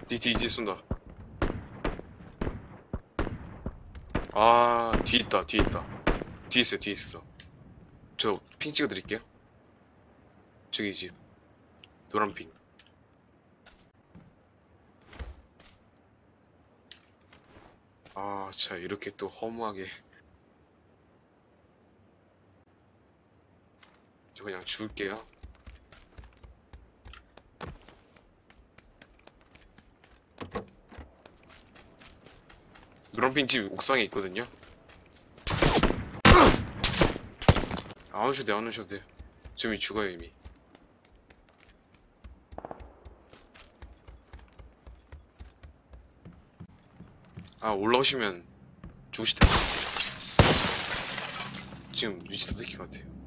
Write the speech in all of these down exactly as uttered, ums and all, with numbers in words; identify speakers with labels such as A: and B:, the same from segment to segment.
A: 뒤, 뒤, 뒤 쏜다. 아, 뒤에 있다, 뒤에 있다. 뒤에 있어요, 뒤에 있어. 저 핑 찍어드릴게요. 저기 집. 노란 핑. 아, 자, 이렇게 또 허무하게. 저 그냥 죽을게요. 노란핑 집 옥상에 있거든요. 안 오셔도 돼요, 안 오셔도 돼요. 저 이미 죽어요, 이미. 아, 올라오시면 죽으실 텐데. 지금 위치 다 들킨 것 같아요.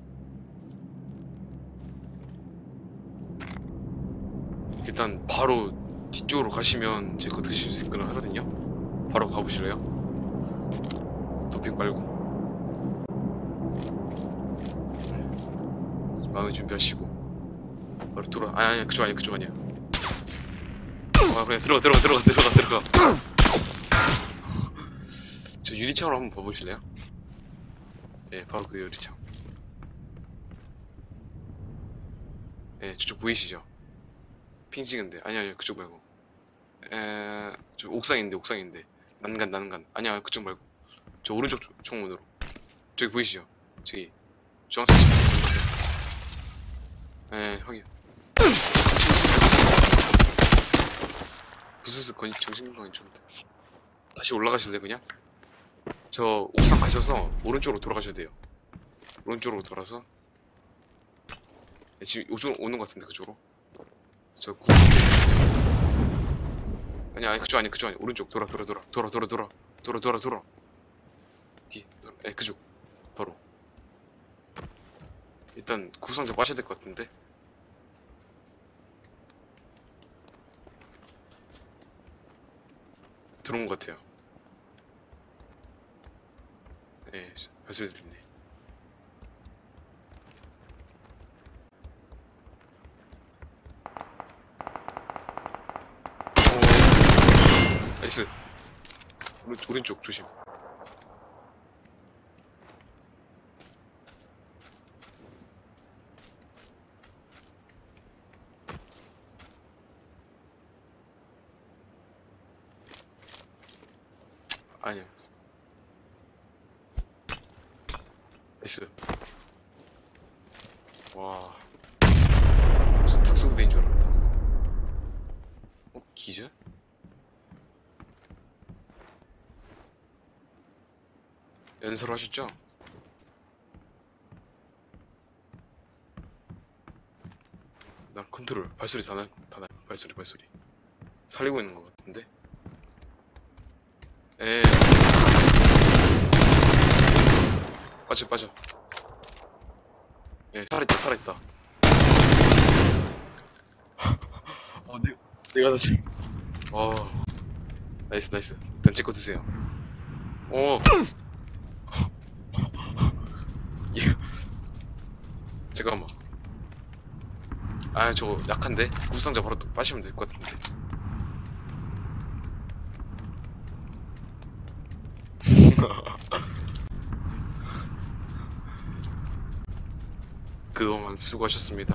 A: 일단 바로 뒤쪽으로 가시면 제 거 드실 수 있거나 하거든요. 바로 가보실래요? 도핑 빨고 마음의 준비하시고 바로 돌아. 아니 아니 그쪽 아니야, 그쪽 아니야. 아, 그냥 들어가 들어가 들어가 들어가 들어가. 저 유리창으로 한번 봐보실래요? 예, 바로 그 유리창. 예, 저쪽 보이시죠? 핑 찍은데. 아니 아니 그쪽 말고. 에, 저 옥상인데 옥상인데. 난간 난간. 아니야, 그쪽 말고. 저 오른쪽 창문으로. 저기 보이시죠? 저기 주황색. 예, 확인. 부스스 거의 정신건강이 좋은데. 다시 올라가실래 그냥? 저 옥상 가셔서 오른쪽으로 돌아가셔야 돼요. 오른쪽으로 돌아서. 예, 지금 이쪽으로 오는 것 같은데 그쪽으로. 저 구. 아니 아니 그쪽 아니 그쪽 아니 오른쪽 돌아 돌아 돌아 돌아 돌아 돌아 돌아 돌아 돌아 뒤. 예, 그쪽 바로. 일단 구상자 빠셔야 될 것 같은데. 들어온 것 같아요. 예, 발소리 들리네. 오, 나이스. 오른, 오른쪽 조심. 아니야. 나이스. 와, 무슨 특수부대인 줄 알았다. 어? 기절? 연사로 하셨죠? 난 컨트롤. 발소리 다 나, 다 나. 발소리, 발소리. 살리고 있는 것 같은데? 에. 빠져, 빠져. 예, 살아있다, 살아있다. 어, 내, 내가 다시. 어, 나이스, 나이스. 일단 제 거 드세요. 오. 예. 잠깐만. 아, 저거 약한데? 구상자 바로 또 빠시면 될 것 같은데. 그동안 수고하셨습니다.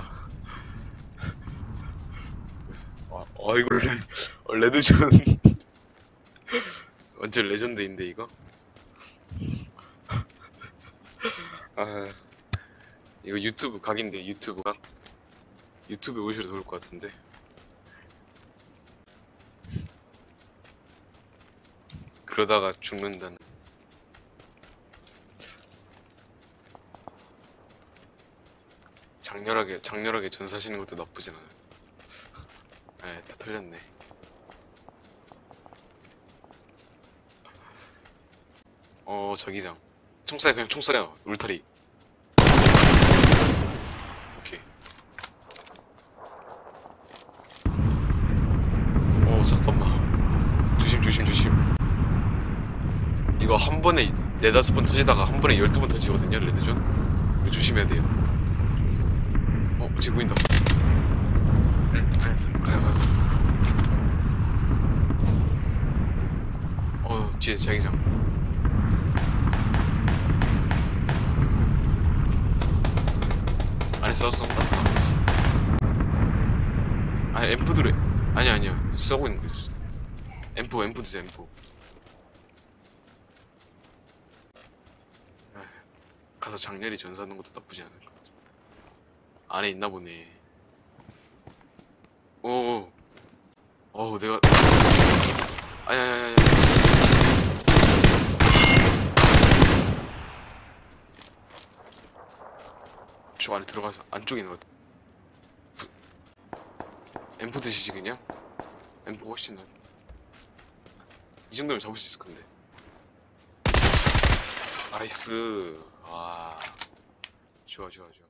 A: 와, 어, 이거 레, 어, 레드존. 완전 레전드인데, 이거? 아, 이거 유튜브 각인데, 유튜브 각? 유튜브에 오시러 좋을 것 같은데. 그러다가 죽는다는. 장렬하게 장렬하게 전사하시는 것도 나쁘진 않아요. 에, 다 털렸네. 어, 자기장. 총 쏴요, 그냥 총 쏴요. 울타리. 오케이. 어, 잠깐만. 조심, 조심, 조심. 이거 한 번에 네다섯 번 터지다가 한 번에 열두 번 터지거든요, 레드존. 이거 조심해야 돼요. 어, 지금 보인다. 응, 응. 가요, 가요. 뒤에 자기장. 안에 싸우서 쏜다. 아 엠포드래. 아니야 아니야 쏘고 있는데. 엠포 엠포 드세요 엠포. 아, 가서 장렬히 전사하는 것도 나쁘지 않을 것 같아. 안에 있나 보네. 오. 어우 내가. 아니 아니 아니. 저 안에 들어가서 안쪽에 있는 것 같아. 엠포 드시지 그냥? 엠포 훨씬 나. 이 정도면 잡을 수 있을 건데. 나이스. 아 좋아 좋아 좋아.